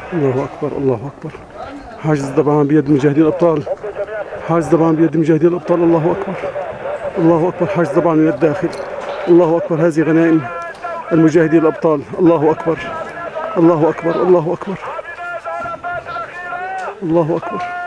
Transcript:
الله أكبر الله أكبر. حاجز ذبحان بيد مجاهدين الأبطال. حاجز ذبحان بيد مجاهدين الأبطال. الله أكبر الله أكبر. حاجز ذبحان من الداخل. الله أكبر. هذه غنائم المجاهدين الأبطال. الله أكبر الله أكبر الله أكبر الله أكبر.